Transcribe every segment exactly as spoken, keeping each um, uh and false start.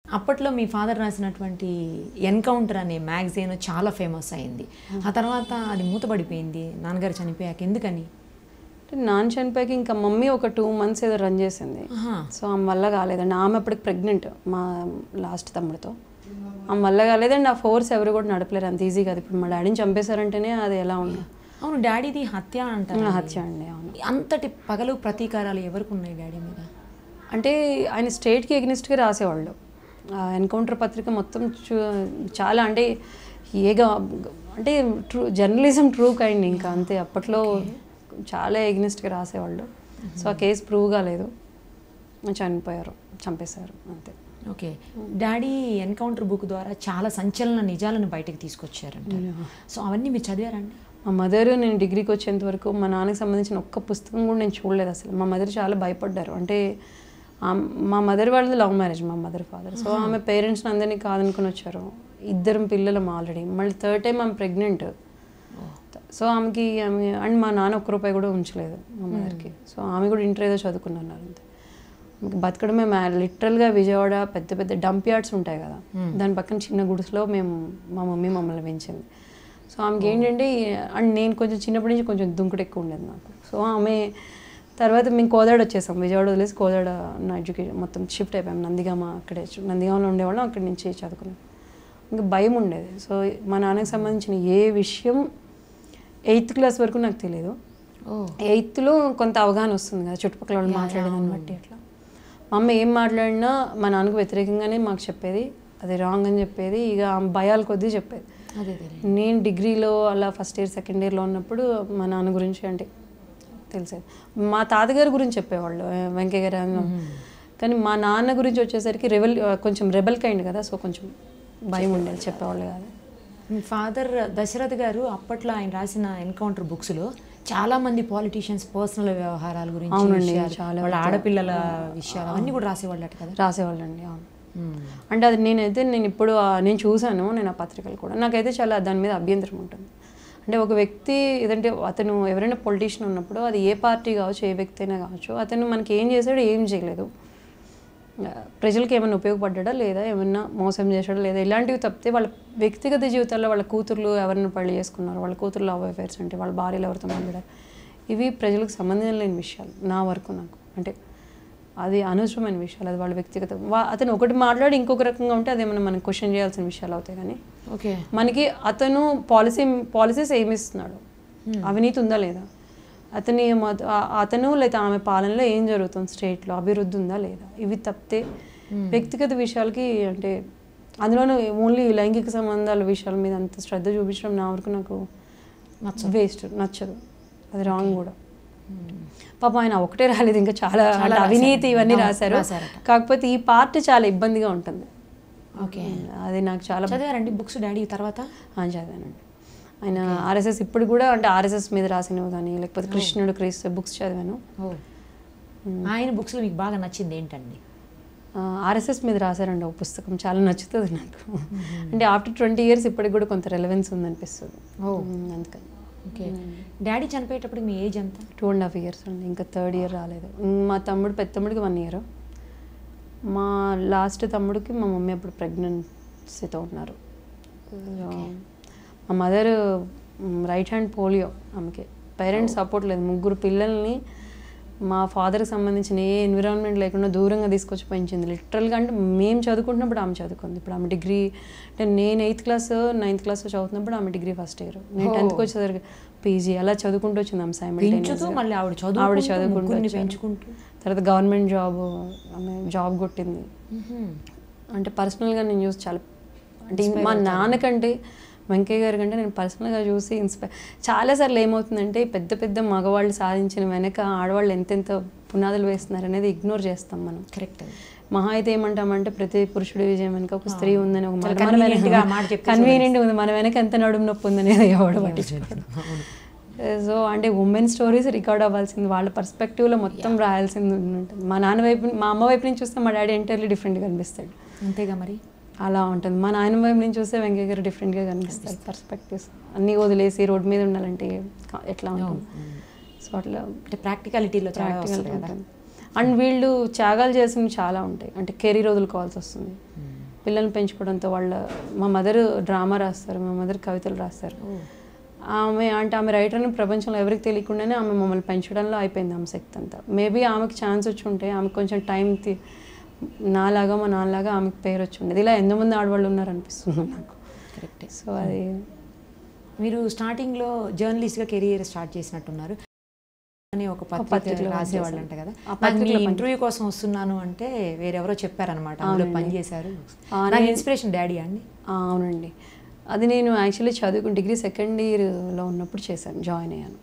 అప్పట్లో మీ ఫాదర్ రాసినటువంటి ఎన్కౌంటర్ అనే మ్యాగజైన్ చాలా ఫేమస్ అయింది. ఆ తర్వాత అది మూతపడిపోయింది నాన్నగారు చనిపోయాక. ఎందుకని? నాన్న చనిపోయాక ఇంకా మమ్మీ ఒక టూ మంత్స్ ఏదో రన్ చేసింది. సో ఆమె వల్ల కాలేదండి. ఆమె అప్పటికి ప్రెగ్నెంట్ మా లాస్ట్ తమ్ముడితో. ఆమె వల్ల కాలేదండి. ఆ ఫోర్స్ ఎవరు కూడా నడపలేరు అంత ఈజీ కాదు. ఇప్పుడు మా డాడీని చంపేశారంటేనే అది ఎలా ఉంది. అవును, డాడీది హత్య అంటారు. హత్య అండి. అవును. అంతటి పగలు ప్రతీకారాలు ఎవరికి ఉన్నాయి డాడీ మీద? అంటే ఆయన స్టేట్కి ఎగ్నిస్ట్గా రాసేవాళ్ళు. ఎన్కౌంటర్ పత్రిక మొత్తం చాలా అంటే ఏగా అంటే ట్రూ జర్నలిజం ట్రూ కైండ్ ఇంకా అంతే. అప్పట్లో చాలా ఎగ్నిస్ట్గా రాసేవాళ్ళు. సో ఆ కేసు ప్రూవ్ కాలేదు, చనిపోయారు, చంపేశారు అంతే. ఓకే, డాడీ ఎన్కౌంటర్ బుక్ ద్వారా చాలా సంచలన నిజాలను బయటకు తీసుకొచ్చారంట. సో అవన్నీ మీరు చదివారండి? మా మదర్ నేను డిగ్రీకి వచ్చేంత వరకు మా నాన్నకి సంబంధించిన ఒక్క పుస్తకం కూడా నేను చూడలేదు అసలు. మా మదర్ చాలా భయపడ్డారు. అంటే మా మదర్ వాళ్ళది లవ్ మ్యారేజ్, మా మదర్ ఫాదర్. సో ఆమె పేరెంట్స్ని అందరినీ కాదనుకుని వచ్చారు. ఇద్దరం పిల్లలం ఆల్రెడీ. మళ్ళీ థర్డ్ టైం ఆమె ప్రెగ్నెంట్. సో ఆమెకి ఆమె అండ్ మా నాన్న ఒక్క రూపాయి కూడా ఉంచలేదు మా మదర్కి. సో ఆమె కూడా ఇంటర్ ఏదో చదువుకున్నారు అంతే. ఆమెకి బతకడమే మ్యా లిటరల్గా విజయవాడ పెద్ద పెద్ద డంప్ యార్డ్స్ ఉంటాయి కదా, దాని పక్కన చిన్న గుడిసెలో మేము మా మమ్మీ మమ్మల్ని పెంచింది. సో ఆమెకి ఏంటంటే అండ్ నేను కొంచెం చిన్నప్పటి నుంచి కొంచెం దుంకుడు ఎక్కువ ఉండేది నాకు. సో ఆమె తర్వాత మేము కోదాడ వచ్చేసాం. విజయవాడ వదిలేసి కోదాడ నా ఎడ్యుకేషన్ మొత్తం షిఫ్ట్ అయిపోయాం. నందిగామ అక్కడే నందిగామలో ఉండేవాళ్ళం, అక్కడి నుంచి చదువుకున్నాం. ఇంకా భయం ఉండేది. సో మా నాన్నకి సంబంధించిన ఏ విషయం ఎయిత్ క్లాస్ వరకు నాకు తెలియదు. ఎయిత్లో కొంత అవగాహన వస్తుంది కదా చుట్టుపక్కల వాళ్ళు మాట్లాడేదాన్ని బట్టి. అట్లా మా అమ్మ ఏం మాట్లాడినా మా నాన్నకు వ్యతిరేకంగానే మాకు చెప్పేది, అది రాంగ్ అని చెప్పేది. ఇక భయాల కొద్దీ చెప్పేది. నేను డిగ్రీలో అలా ఫస్ట్ ఇయర్ సెకండ్ ఇయర్లో ఉన్నప్పుడు మా నాన్న గురించి అంటే తెలిసేది. మా తాతగారి గురించి చెప్పేవాళ్ళు, వెంకయ్య గారు. కానీ మా నాన్న గురించి వచ్చేసరికి రెబల్ కొంచెం రెబల్ కైండ్ కదా, సో కొంచెం భయం ఉండేది, చెప్పేవాళ్ళు కాదు. మీ ఫాదర్ దశరథ్ గారు అప్పట్లో ఆయన రాసిన ఎన్కౌంటర్ బుక్స్లో చాలా మంది పాలిటీషియన్స్ పర్సనల్ వ్యవహారాల గురించి, చాలా వాళ్ళ ఆడపిల్లల విషయాలు అన్నీ కూడా రాసేవాళ్ళు కదా? రాసేవాళ్ళండి. అవును. అంటే అది నేనైతే నేను ఇప్పుడు నేను చూశాను, నేను ఆ పత్రికలు కూడా. నాకైతే చాలా దాని మీద అభ్యంతరం ఉంటుంది. అంటే ఒక వ్యక్తి ఏదంటే అతను ఎవరైనా పొలిటీషియన్ ఉన్నప్పుడు అది ఏ పార్టీ కావచ్చు, ఏ వ్యక్తి అయినా కావచ్చు, అతను మనకి ఏం చేశాడు, ఏం చేయలేదు, ప్రజలకు ఏమైనా ఉపయోగపడ్డా లేదా, ఏమైనా మోసం చేశాడా లేదా, ఇలాంటివి తప్పితే వాళ్ళ వ్యక్తిగత జీవితాల్లో వాళ్ళ కూతుర్లు ఎవరైనా పెళ్లి చేసుకున్నారు, వాళ్ళ కూతురు లవ్ అఫైర్స్ అంటే వాళ్ళ భార్యలు ఎవరితో మాట్లాడారు, ఇవి ప్రజలకు సంబంధం లేని విషయాలు నా వరకు. నాకు అంటే అది అనవసరమైన విషయాలు, అది వాళ్ళ వ్యక్తిగత. అతను ఒకటి మాట్లాడి ఇంకొక రకంగా ఉంటే అదేమన్నా మనం క్వశ్చన్ చేయాల్సిన విషయాలు అవుతాయి. కానీ ఓకే మనకి అతను పాలసీ పాలసీస్ ఏమిస్తున్నాడు, అవినీతి ఉందా లేదా, అతని అతను లేదా ఆమె పాలనలో ఏం జరుగుతుంది, స్టేట్లో అభివృద్ధి ఉందా లేదా, ఇవి తప్పితే వ్యక్తిగత విషయాలకి అంటే అందులోనూ ఓన్లీ లైంగిక సంబంధాల విషయాల మీద అంత శ్రద్ధ చూపించడం నా వరకు నాకు వేస్ట్, నచ్చదు, అది రాంగ్ కూడా. పాపం ఆయన ఒకటే రాలేదు, ఇంకా చాలా అవినీతి ఇవన్నీ రాశారు. కాకపోతే ఈ పార్ట్ చాలా ఇబ్బందిగా ఉంటుంది. ఓకే, అది నాకు చాలా. చదివారండి బుక్స్ డాడీ తర్వాత? చదివానండి. ఆయన ఆర్ఎస్ఎస్ ఇప్పుడు కూడా అంటే ఆర్ఎస్ఎస్ మీద రాసినవి కానీ లేకపోతే కృష్ణుడు క్రీస్తు బుక్స్ చదివాను. ఆయన బుక్స్లో మీకు బాగా నచ్చింది ఏంటండి? ఆర్ఎస్ఎస్ మీద రాశారండి ఒక పుస్తకం, చాలా నచ్చుతుంది నాకు. అంటే ఆఫ్టర్ ట్వంటీ ఇయర్స్ ఇప్పటికి కూడా కొంత రెలవెన్స్ ఉందనిపిస్తుంది. అందుకని. ఓకే, డాడీ చనిపోయేటప్పుడు మీ ఏజ్ ఎంత? టూ అండ్ హాఫ్ ఇయర్స్ అండి, ఇంకా థర్డ్ ఇయర్ రాలేదు. మా తమ్ముడు పెద్ద తమ్ముడికి వన్ ఇయర్, మా లాస్ట్ తమ్ముడికి మా మమ్మీ అప్పుడు ప్రెగ్నెన్సీతో ఉన్నారు. మా మదర్ రైట్ హ్యాండ్ పోలియో, ఆమెకి పేరెంట్స్ సపోర్ట్ లేదు. ముగ్గురు పిల్లల్ని మా ఫాదర్కి సంబంధించిన ఏ ఎన్విరాన్మెంట్ లేకుండా దూరంగా తీసుకొచ్చి పెంచింది లిటరల్గా. అంటే మేము చదువుకుంటున్నప్పుడు ఆమె చదువుకుంది. ఇప్పుడు ఆమె డిగ్రీ అంటే నేను ఎయిత్ క్లాస్ నైన్త్ క్లాస్ చదువుతున్నప్పుడు ఆమె డిగ్రీ ఫస్ట్ ఇయర్, నేను టెన్త్కి వచ్చేసరికి పీజీ అలా చదువుకుంటూ వచ్చింది ఆమె సైమల్టేనియస్గా. ఆవిడ చదువుకుంటూ తర్వాత గవర్నమెంట్ జాబ్, ఆమె జాబ్ కొట్టింది. అంటే పర్సనల్గా నేను చూసి చాలా అంటే మా నాన్నకంటే వెంకయ్య గారి కంటే నేను పర్సనల్గా చూసి ఇన్స్పైర్. చాలాసార్లు ఏమవుతుందంటే పెద్ద పెద్ద మగవాళ్ళు సాధించిన వెనక ఆడవాళ్ళు ఎంతెంత పునాదులు వేస్తున్నారు అనేది ఇగ్నోర్ చేస్తాం మనం. కరెక్ట్. మహా అయితే ఏమంటామంటే ప్రతి పురుషుడి విజయం వెనక ఒక స్త్రీ ఉందని, ఒక కన్వీనియంట్ ఉంది, మన వెనక ఎంత నడుము నొప్పి ఉందనేది ఎవడు పట్టించుకోవడం. సో అంటే ఉమెన్ స్టోరీస్ రికార్డ్ అవ్వాల్సింది, వాళ్ళ పర్స్పెక్టివ్లో మొత్తం రాయాల్సింది ఉంటుంది. మా నాన్న వైపు మా అమ్మ వైపు నుంచి చూస్తే మా డాడీ ఎంటైర్లీ డిఫరెంట్గా కనిపిస్తాడు. అంతేగా మరి, అలా ఉంటుంది. మా నాయన వైపు నుంచి చూస్తే వెంకయ్య గారు డిఫరెంట్గా కనిపిస్తారు. పర్స్పెక్టివ్స్ అన్నీ వదిలేసి రోడ్డు మీద ఉండాలంటే ఎట్లా ఉంటుంది. సో అట్లా అంటే ప్రాక్టికాలిటీలో ప్రాక్టికల్ అండ్ వీళ్ళు త్యాగాలు చేసినవి చాలా ఉంటాయి. అంటే కెరీర్ వదులుకోవాల్సి వస్తుంది. పిల్లల్ని పెంచుకోవడంతో వాళ్ళ మా మదర్ డ్రామా రాస్తారు, మా మదర్ కవితలు రాస్తారు. ఆమె అంటే ఆమె రైటర్ని ప్రపంచంలో ఎవరికి తెలియకుండానే ఆమె మమ్మల్ని పెంచడంలో అయిపోయింది ఆమె శక్తి అంతా. మేబీ ఆమెకి ఛాన్స్ వచ్చి ఉంటే ఆమెకు కొంచెం టైం నాలాగా మా నాన్నలాగా ఆమెకు పేరు వచ్చి ఉండేది. ఇలా ఎంతమంది ఆడవాళ్ళు ఉన్నారు అనిపిస్తుంది నాకు. కరెక్టే. సో అది మీరు స్టార్టింగ్లో జర్నలిస్ట్గా కెరియర్ స్టార్ట్ చేసినట్టున్నారు అని ఒక పత్రికలో రాసేవాళ్ళు అంట కదా. ఇంటర్వ్యూ కోసం వస్తున్నాను అంటే వేరెవరో చెప్పారనమాట, అందులో పనిచేశారు. నాకు ఇన్స్పిరేషన్ డాడీ అండి. అవునండి, అది నేను యాక్చువల్లీ చదువుకుని డిగ్రీ సెకండ్ ఇయర్లో ఉన్నప్పుడు చేశాను, జాయిన్ అయ్యాను.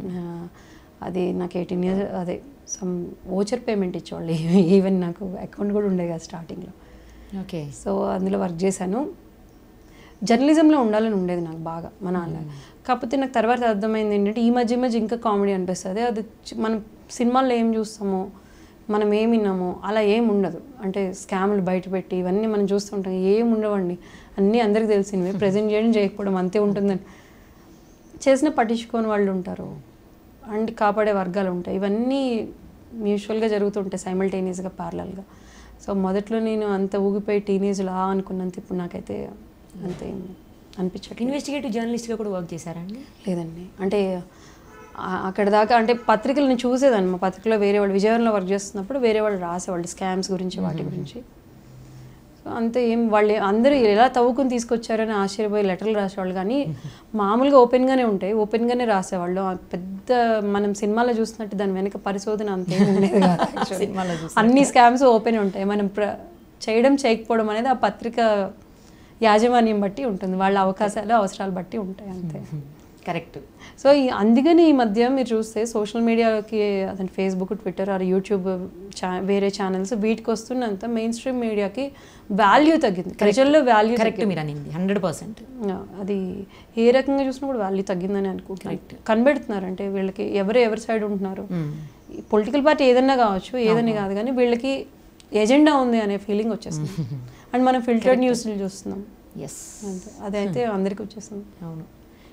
అది నాకు ఎయిటీన్ ఇయర్స్ అదే సమ్ ఓచర్ పేమెంట్ ఇచ్చేవాళ్ళు, ఈవెన్ నాకు అకౌంట్ కూడా ఉండేది కదా స్టార్టింగ్లో. ఓకే. సో అందులో వర్క్ చేశాను. జర్నలిజంలో ఉండాలని ఉండేది నాకు బాగా మా నాన్న. కాకపోతే నాకు తర్వాత అర్థమైంది ఏంటంటే ఈ మధ్య మధ్య ఇంకా కామెడీ అనిపిస్తుంది. అది మనం సినిమాల్లో ఏం చూస్తామో మనం ఏం విన్నామో అలా ఏం ఉండదు. అంటే స్కామ్లు బయట పెట్టి ఇవన్నీ మనం చూస్తుంటాం, ఏం ఉండవండి, అన్నీ అందరికీ తెలిసినవి. ప్రజెంట్ చేయడం చేయకపోవడం అంతే ఉంటుందని చేసిన పట్టించుకొని వాళ్ళు ఉంటారు అండ్ కాపాడే వర్గాలు ఉంటాయి. ఇవన్నీ మ్యూచువల్గా జరుగుతుంటాయి సైమల్టేనియస్గా ప్యారలల్గా. సో మొదట్లో నేను అంత ఊగిపోయి టీనేజ్లో ఆ అనుకున్నంత ఇప్పుడు నాకైతే అంతే అనిపించట్లేదు. ఇన్వెస్టిగేటివ్ జర్నలిస్ట్గా కూడా వర్క్ చేశారండి? లేదండి, అంటే అక్కడ దాకా అంటే పత్రికలు నేను చూసేదాన్ని. మా పత్రికలో వేరే వాళ్ళు విజయవాడలో వర్క్ చేస్తున్నప్పుడు వేరే వాళ్ళు రాసేవాళ్ళు స్కామ్స్ గురించి వాటి గురించి. సో అంతే, ఏం వాళ్ళు అందరూ ఎలా తవ్వుకుని తీసుకొచ్చారని ఆశ్చర్యపోయి లెటర్లు రాసేవాళ్ళు. కానీ మామూలుగా ఓపెన్గానే ఉంటాయి, ఓపెన్గానే రాసేవాళ్ళు. పెద్ద మనం సినిమాలో చూసినట్టు దాని వెనక పరిశోధన అంతేం ఉండేది కాదు. సినిమాలో అన్ని స్కామ్స్ ఓపెన్ ఉంటాయి. మనం ప్ర చేయడం చేయకపోవడం అనేది ఆ పత్రిక యాజమాన్యం బట్టి ఉంటుంది, వాళ్ళ అవకాశాలు అవసరాలు బట్టి ఉంటాయి అంతే. కరెక్ట్. సో ఈ అందుకని ఈ మధ్య మీరు చూస్తే సోషల్ మీడియాకి అదే ఫేస్బుక్, ట్విట్టర్ ఆర్ యూట్యూబ్ ఛా వేరే ఛానల్స్ వీటికి వస్తున్నంత మెయిన్ స్ట్రీమ్ మీడియాకి వాల్యూ తగ్గింది, ప్రజల్లో వాల్యూ. కరెక్ట్ మీరు అనింది హండ్రెడ్ పర్సెంట్. అది ఏ రకంగా చూసినా కూడా వాల్యూ తగ్గిందని అనుకుంటున్నాను. కనబెడుతున్నారు అంటే వీళ్ళకి ఎవరు ఎవరి సైడ్ ఉంటున్నారు. పొలిటికల్ పార్టీ ఏదన్నా కావచ్చు, ఏదన్నా కాదు, కానీ వీళ్ళకి ఎజెండా ఉంది అనే ఫీలింగ్ వచ్చేస్తుంది. అండ్ మనం ఫిల్టర్డ్ న్యూస్లు చూస్తున్నాం. ఎస్, అంతే, అదైతే అందరికీ వచ్చేస్తుంది. అవును.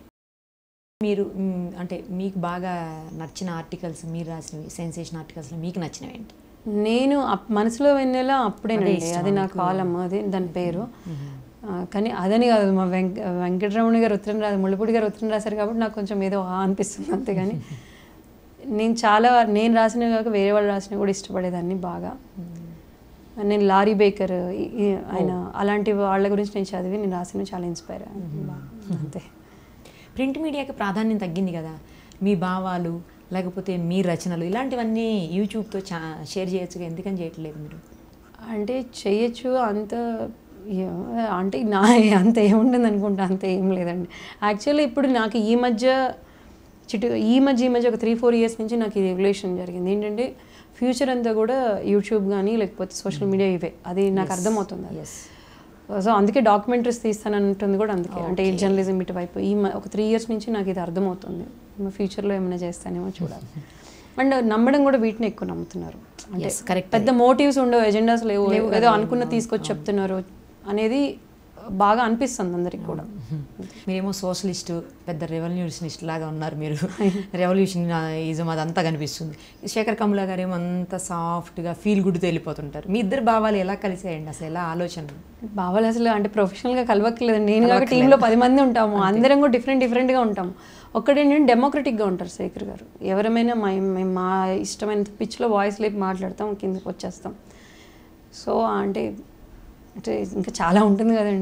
మీరు అంటే మీకు బాగా నచ్చిన ఆర్టికల్స్, మీరు రాసినవి సెన్సేషన్ ఆర్టికల్స్లో మీకు నచ్చినవి ఏంటి? నేను మనసులో వెన్నెలా అప్పుడేనండి, అది నా కాలం, అది దాని పేరు. కానీ అదని కాదు, మా వెంక వెంకటరమణ గారు ఉత్తరం రాదు, ముళ్ళపూడి గారు ఉత్తరం రాశారు కాబట్టి నాకు కొంచెం ఏదో అనిపిస్తుంది అంతే. కానీ నేను చాలా నేను రాసినవి కాక వేరే వాళ్ళు రాసినవి కూడా ఇష్టపడేదాన్ని బాగా. నేను లారీ బేకర్ ఆయన అలాంటి వాళ్ళ గురించి నేను చదివి నేను రాసినవి చాలా ఇన్స్పైర్ అంతే. ప్రింట్ మీడియాకి ప్రాధాన్యం తగ్గింది కదా, మీ భావాలు లేకపోతే మీ రచనలు ఇలాంటివన్నీ యూట్యూబ్తో చా షేర్ చేయొచ్చు, ఎందుకని చేయట్లేదు మీరు? అంటే చేయొచ్చు, అంత అంటే నా అంత ఏముంటుంది అనుకుంటా, అంత ఏం లేదండి. యాక్చువల్లీ ఇప్పుడు నాకు ఈ మధ్య చిటు ఈ మధ్య ఈ మధ్య ఒక త్రీ ఫోర్ ఇయర్స్ నుంచి నాకు ఈ రెగ్యులేషన్ జరిగింది. ఏంటంటే ఫ్యూచర్ అంతా కూడా యూట్యూబ్ కానీ లేకపోతే సోషల్ మీడియా ఇవే, అది నాకు అర్థమవుతుంది. ఎస్. సో అందుకే డాక్యుమెంటరీస్ తీస్తానంటుంది కూడా అందుకే. అంటే ఈ జర్నలిజం ఇటువైపు ఈ ఒక త్రీ ఇయర్స్ నుంచి నాకు ఇది అర్థమవుతుంది. ఫ్యూచర్లో ఏమైనా చేస్తానేమో చూడాలి. అండ్ నమ్మడం కూడా వీటిని ఎక్కువ నమ్ముతున్నారు. అంటే కరెక్ట్, పెద్ద మోటివ్స్ ఉండవు, ఎజెండాస్ లేవు, ఏదో అనుకున్న తీసుకొచ్చి చెప్తున్నారు అనేది బాగా అనిపిస్తుంది అందరికి కూడా. మీరేమో సోషలిస్టు, పెద్ద రెవల్యూషనిస్ట్ లాగా ఉన్నారు మీరు. రెవల్యూషన్ ఈజం అదంతా కనిపిస్తుంది. శేఖర్ కమ్లా గారు ఏమో అంత సాఫ్ట్గా ఫీల్ గుడ్తో వెళ్ళిపోతుంటారు. మీ ఇద్దరు భావాలు ఎలా కలిసాయండి అసలు, ఎలా ఆలోచన? భావాలు అసలు అంటే ప్రొఫెషనల్గా కలవక్కర్లేదు. నేను కాక టీంలో పది మంది ఉంటాము, అందరం కూడా డిఫరెంట్ డిఫరెంట్గా ఉంటాము. ఒక్కటేంటంటే డెమోక్రటిక్గా ఉంటారు శేఖర్ గారు. ఎవరైనా మా మేము మా ఇష్టమైన పిచ్లో వాయిస్ లేపి మాట్లాడతాం, కిందకి వచ్చేస్తాం. సో అంటే అంటే ఇంకా చాలా ఉంటుంది కదండి.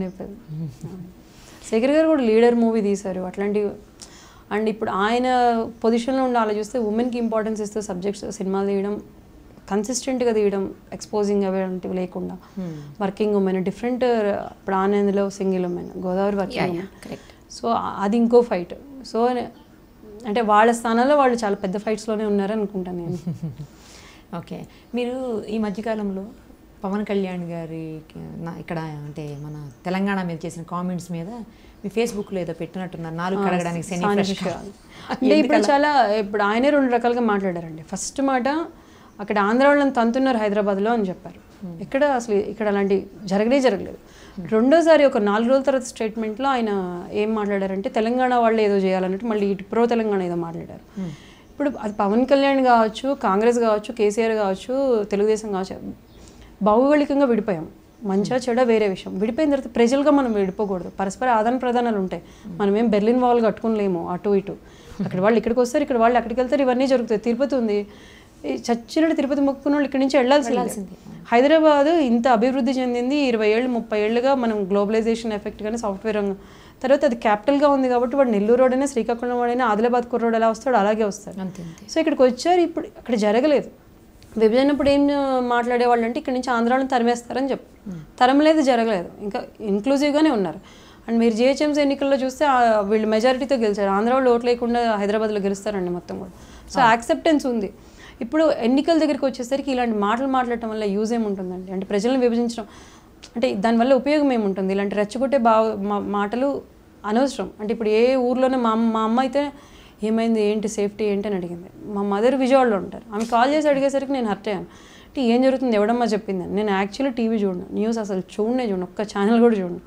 శేఖర్ గారు కూడా లీడర్ మూవీ తీశారు అట్లాంటివి. అండ్ ఇప్పుడు ఆయన పొజిషన్లో ఉండి ఆలోచిస్తే ఉమెన్కి ఇంపార్టెన్స్ ఇస్తూ సబ్జెక్ట్స్ సినిమాలు తీయడం, కన్సిస్టెంట్గా తీయడం, ఎక్స్పోజింగ్ అలాంటివి లేకుండా, వర్కింగ్ ఉమెన్ డిఫరెంట్. ఇప్పుడు ఆనంద్లో single women, Godavari working women. So అది ఇంకో ఫైట్. సో అంటే వాళ్ళ స్థానాల్లో వాళ్ళు చాలా పెద్ద ఫైట్స్లోనే ఉన్నారు అనుకుంటాను నేను. ఓకే. మీరు ఈ మధ్యకాలంలో పవన్ కళ్యాణ్ గారి ఇక్కడ అంటే మన తెలంగాణ మీద చేసిన కామెంట్స్ మీద మీ ఫేస్బుక్లో ఏదో పెట్టినట్టున్నారు, నాలుగు కడగడానికి శని ఫ్రెష్. అంటే ఇప్పుడు చాలా ఇప్పుడు ఆయనే రెండు రకాలుగా మాట్లాడారండి. ఫస్ట్ మాట అక్కడ ఆంధ్ర వాళ్ళని తంతున్నారు హైదరాబాద్లో అని చెప్పారు. ఇక్కడ అసలు ఇక్కడ అలాంటి జరగనే జరగలేదు. రెండోసారి ఒక నాలుగు రోజుల తర్వాత స్టేట్మెంట్లో ఆయన ఏం మాట్లాడారంటే తెలంగాణ వాళ్ళు ఏదో చేయాలన్నట్టు మళ్ళీ ఇటు ప్రో తెలంగాణ ఏదో మాట్లాడారు. ఇప్పుడు అది పవన్ కళ్యాణ్ కావచ్చు, కాంగ్రెస్ కావచ్చు, కేసీఆర్ కావచ్చు, తెలుగుదేశం కావచ్చు, భౌగోళికంగా విడిపోయాం. మంచిగా చెడ వేరే విషయం. విడిపోయిన తర్వాత ప్రజలుగా మనం విడిపోకూడదు. పరస్పర ఆదాన ప్రదానాలు ఉంటాయి. మనం ఏం బెర్లిన్ వాల్ కట్టుకోలేము అటు ఇటు. అక్కడ వాళ్ళు ఇక్కడికి వస్తారు, ఇక్కడ వాళ్ళు అక్కడికి వెళ్తారు, ఇవన్నీ జరుగుతాయి. తిరుపతి ఉంది, చచ్చినట్టు తిరుపతి మొక్కుకున్న వాళ్ళు ఇక్కడి నుంచి వెళ్ళాల్సింది. హైదరాబాద్ ఇంత అభివృద్ధి చెందింది ఇరవై ఏళ్ళు ముప్పై ఏళ్ళుగా, మనం గ్లోబలైజేషన్ ఎఫెక్ట్ కానీ సాఫ్ట్వేర్ రంగం తర్వాత అది క్యాపిటల్గా ఉంది కాబట్టి వాడు నెల్లూరు రోడ్ అయినా శ్రీకాకుళం వాడైనా ఆదిలాబాద్ కుర్రోడ్ ఎలా వస్తాడు అలాగే వస్తాడు. సో ఇక్కడికి వచ్చారు. ఇప్పుడు అక్కడ జరగలేదు. విభజనప్పుడు ఏం మాట్లాడేవాళ్ళు అంటే ఇక్కడ నుంచి ఆంధ్రాలను తరిమేస్తారని చెప్పు, తరమలేదు, జరగలేదు. ఇంకా ఇంక్లూజివ్గానే ఉన్నారు. అండ్ మీరు జిహెచ్ఎంసీ ఎన్నికల్లో చూస్తే వీళ్ళు మెజారిటీతో గెలిచారు. ఆంధ్ర వాళ్ళు ఓట్లు లేకుండా హైదరాబాద్లో గెలుస్తారండి మొత్తం కూడా. సో యాక్సెప్టెన్స్ ఉంది. ఇప్పుడు ఎన్నికల దగ్గరికి వచ్చేసరికి ఇలాంటి మాటలు మాట్లాడటం వల్ల యూజ్ ఏముంటుందండి? అంటే ప్రజలను విభజించడం అంటే దానివల్ల ఉపయోగం ఏముంటుంది? ఇలాంటి రెచ్చగొట్టే బా మాటలు అనవసరం. అంటే ఇప్పుడు ఏ ఊర్లోనే మా మా అమ్మ అయితే ఏమైంది, ఏంటి సేఫ్టీ ఏంటి అని అడిగింది. మా మదర్ విజయవాడలో ఉంటారు. ఆమె కాల్ చేసి అడిగేసరికి నేను హర్ట్ అయ్యాను. అంటే ఏం జరుగుతుంది, ఎవడమ్మా చెప్పిందని. నేను యాక్చువల్లీ టీవీ చూడను, న్యూస్ అసలు చూడనే చూడను, ఒక్క ఛానల్ కూడా చూడను.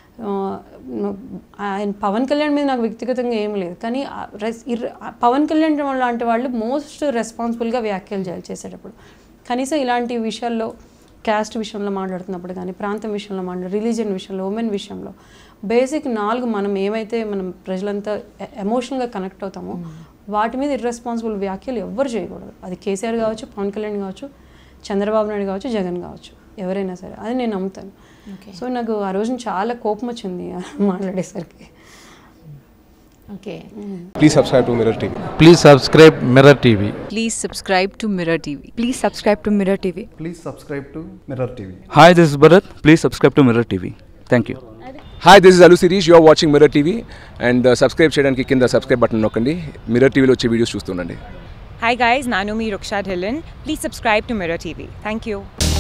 ఆయన పవన్ కళ్యాణ్ మీద నాకు వ్యక్తిగతంగా ఏమి లేదు, కానీ పవన్ కళ్యాణ్ లాంటి వాళ్ళు మోస్ట్ రెస్పాన్సిబుల్గా వ్యాఖ్యలు చేయాలి చేసేటప్పుడు. కనీసం ఇలాంటి విషయాల్లో క్యాస్ట్ విషయంలో మాట్లాడుతున్నప్పుడు కానీ, ప్రాంతం విషయంలో మాట్లాడు, రిలీజియన్ విషయంలో, ఉమెన్ విషయంలో బేసిక్ నాలుగు మనం ఏమైతే మనం ప్రజలంతా ఎమోషనల్గా కనెక్ట్ అవుతామో వాటి మీద ఇర్రెస్పాన్సిబుల్ వ్యాఖ్యలు ఎవ్వరు చేయకూడదు. అది కేసీఆర్ కావచ్చు, పవన్ కళ్యాణ్ కావచ్చు, చంద్రబాబు నాయుడు కావచ్చు, జగన్ కావచ్చు, ఎవరైనా సరే. అది నేను నమ్ముతాను. సో నాకు ఆ రోజున చాలా కోపం వచ్చింది మాట్లాడేసరికి. Okay, please subscribe to Mirror TV. Please subscribe Mirror T V. Please subscribe to Mirror T V. Please subscribe to Mirror T V. Please subscribe to Mirror T V. Hi, this is Bharat. Please subscribe to Mirror T V. Thank you. Hi, this is Allu Sirish. You are watching Mirror TV and subscribe చేయడానికి కింద subscribe button నొక్కండి. మిర్రర్ టీవీలో వచ్చే videos చూస్తుండండి. Hi guys, Nanomi Ruksha Dhillon. Please subscribe to Mirror T V. Thank you.